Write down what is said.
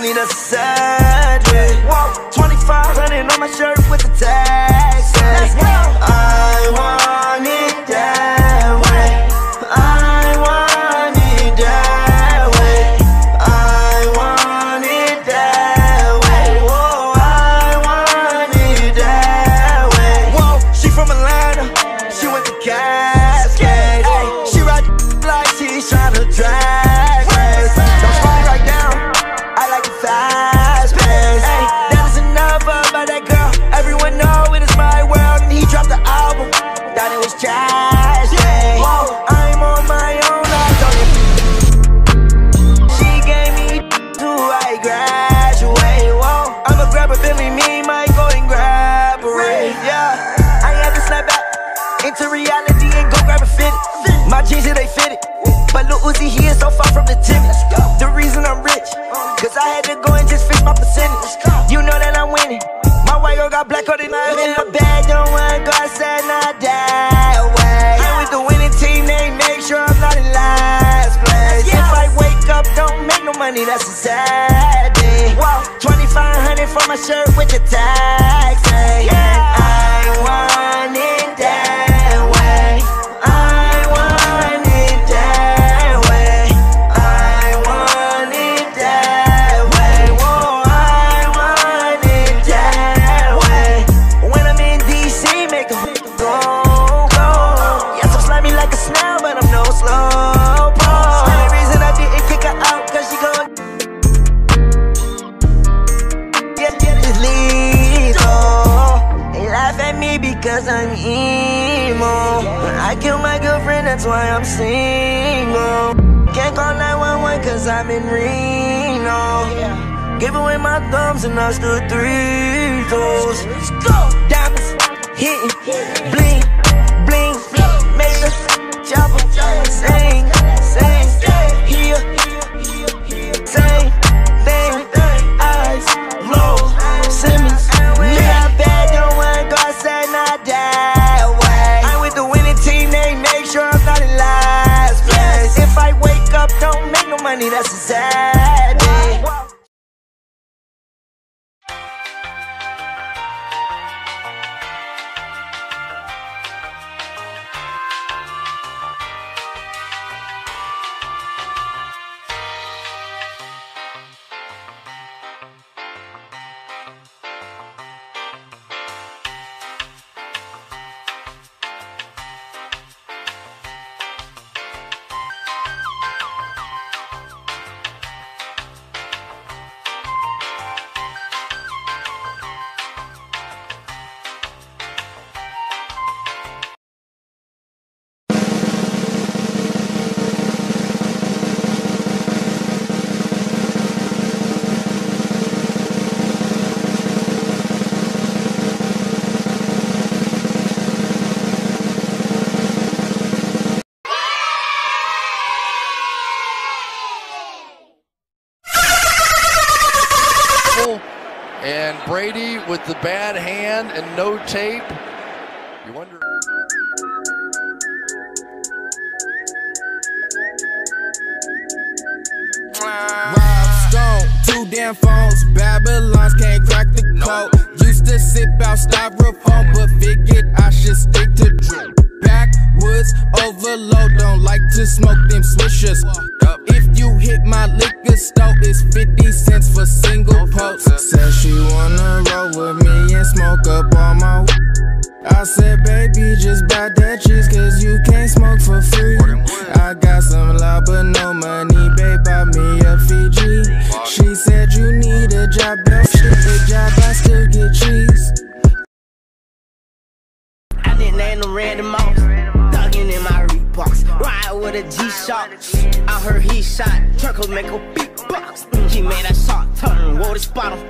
money, that's a sad way. 2500 on my shirt with the tags. I want it that way. I want it that way. I want it that way. Whoa, I want it that way. Whoa, she from Atlanta, she went to Cascade. She ride like she's tryna drag race. Don't slow me right down, I like it fast pace. That is enough about that girl. Everyone know it is my world. And he dropped the album, thought it was trash. I'm on my own, I told you. She gave me till I graduate. Whoa, I'ma grab a Billy, me might go and grab a Ray. Yeah, I had to snap back into reality and go grab a fitted. My jeans, yeah, they fitted. But Lil Uzi, he is so far from the timid. The reason I'm rich, cause I had to go and just fix my percentage. You know that I'm winning. My white girl got black on it, I'm in the bag. Don't want God said not that way. And with the winning team, they make sure I'm not in last place. If I wake up, don't make no money, that's a sad day. 2500 for my shirt with the tags. I want it that way. I want it that way. I want it that way. Whoa, I want it that way. When I'm in DC, make a go, go. Yes, I'm slimy like a snail, but I'm no slow po. Only reason I didn't kick her out, cause she gon' just leave, oh. They laugh at me because I'm emo. I killed my girlfriend, that's why I'm single. Can't call 911 cause I'm in Reno. Give away my thumbs and I stood 3 toes. Diamonds, hitting, bling, bling. Make the chopper sing, sing. Here, same thing. Eyes low, Simmons. Yeah, bad, don't want God said not that way. I'm with the winning team, they make sure I'm not in last place. If I wake up, don't make no money, that's a sad day. And Brady with the bad hand and no tape. You wonder. Rob Stone, 2 damn phones. Babylons can't crack the code. Used to sip out styrofoam, but figured I should stick to drip. Backwoods overload, don't like to smoke them swishers. If you hit my liquor store, it's 50 cents for single post. Said she wanna roll with me and smoke up all my I said, baby, just buy that cheese, cause you can't smoke for free. I got some loud but no money, babe, buy me a Fiji. She said you need a job, don't shit the job, I still get cheese. I didn't name no random mouse, thuggin' in my Reeboks, ride with a G-Shock. I heard he shot, Turkle make a beatbox. He made that shot turn, wore this bottle.